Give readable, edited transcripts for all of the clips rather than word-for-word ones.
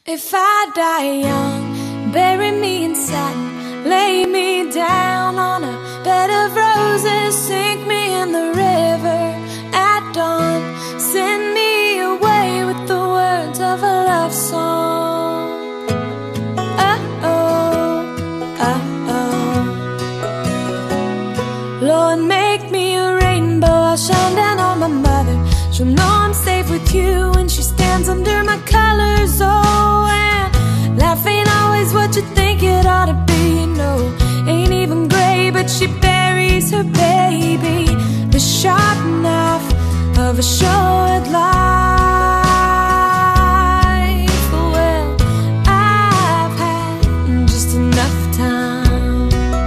If I die young, bury me in satin, lay me down on a bed of roses, sink me in the river at dawn, send me away with the words of a love song. Oh-oh, oh-oh. Lord, make me a rainbow, I'll shine down on my mother. She'll know I'm safe with you when she stands under my colors. Oh, and life ain't always what you think it ought to be. No, ain't even gray, but she buries her baby. The sharp knife of a short life. Well, I've had just enough time.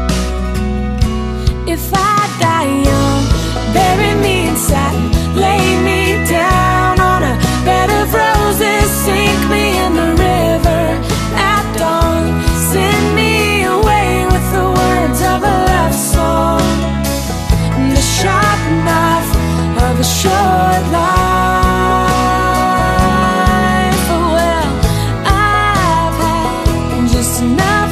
If I die young, bury me in satin, lay me down on a bed of roses, sink me in the river at dawn, send me away with the words of a love song. The sharp knife of a short life. Well, I've had just enough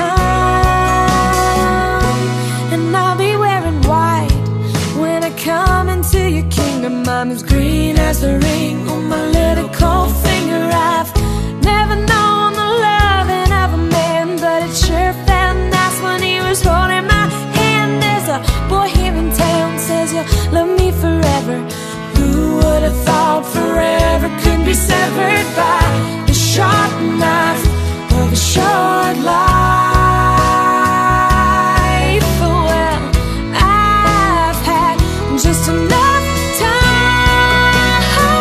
time, and I'll be wearing white when I come into your kingdom. I'm as green as the ring on my little cold finger. I've never known the loving of a man, but it sure felt nice when he was holding my hand. There's a boy here in town says you'll love me forever. Who would have thought forever could be severed by the sharp knife of a short life? Well, I've had just enough time.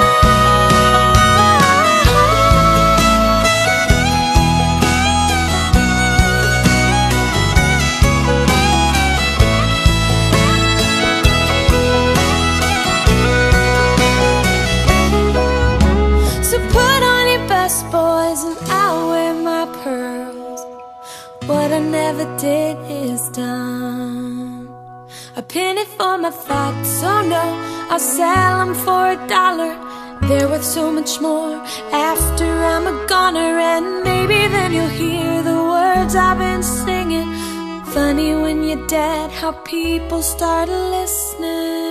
So put on your best boys and I'll wear my pearls. What I never did is done. A penny for my thoughts, oh no, I'll sell them for $1. They're worth so much more after I'm a goner, and maybe then you'll hear the words I've been singing. Funny when you're dead how people start listening.